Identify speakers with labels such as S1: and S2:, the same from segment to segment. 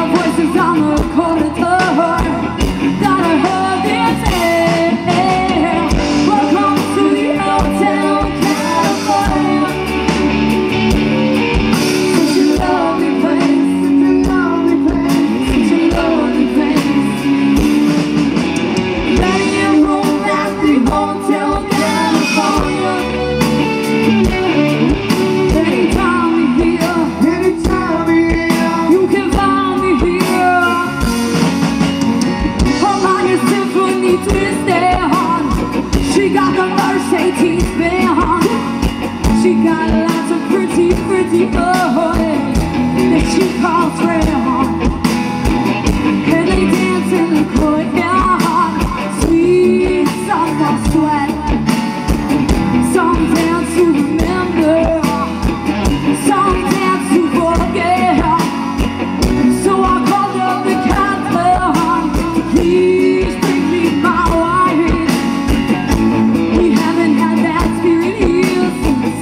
S1: voices on the corridor that I heard this air. Welcome to the Hotel California. Such a lovely place, such a lovely place. Ready and roll at the Hotel California. Anytime you're here, you can find me here. Her mind is symphony twisted on. She got the Mercedes Benz. She got lots of pretty boys that she calls friends. And they dance in the courtyard, sweet summer sweat. Some dance to remember, some dance to forget. So I called up the captain to please bring me my wife. We haven't had that spirit here since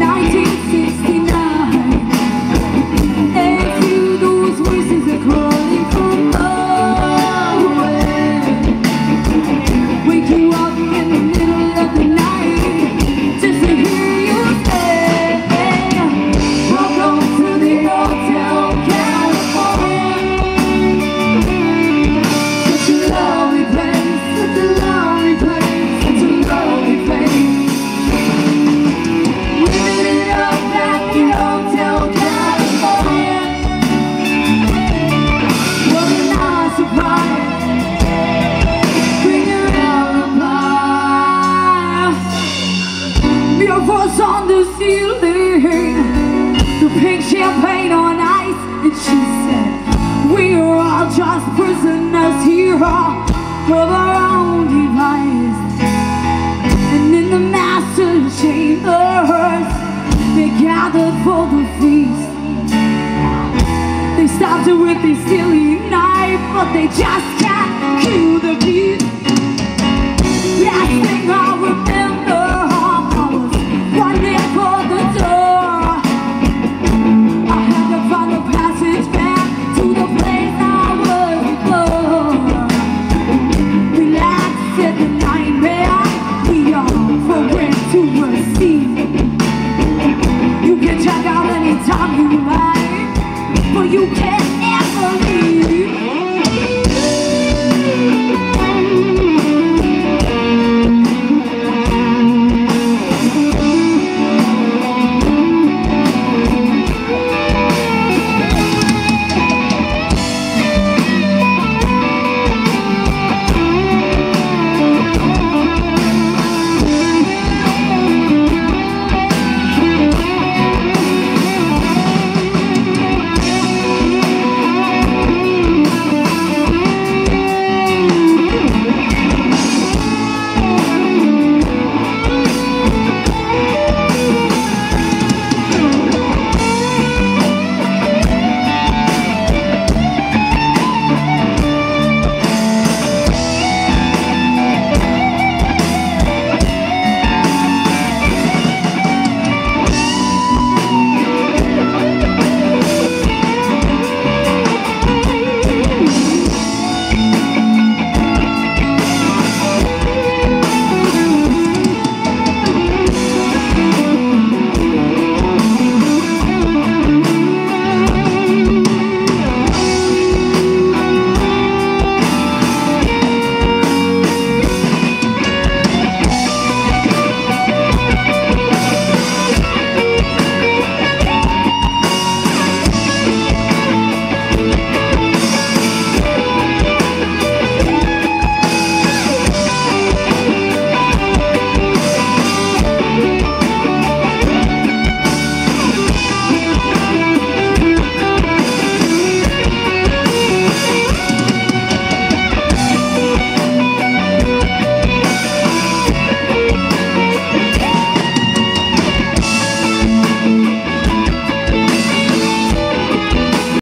S1: 1969. And to those voices are calling from nowhere. Wake you up in the middle of the night just to hear you say, welcome to the Hotel California. Such a lovely place, such a lovely place, such a lovely place. Living it up at the Hotel California. What a nice surprise. Bring your alibi. Your voice on the ceiling, the pink champagne on ice, and she said, we are all just prisoners here of our own device. And in the master chambers, they gathered for the feast. They stopped it with a silly knife, but they just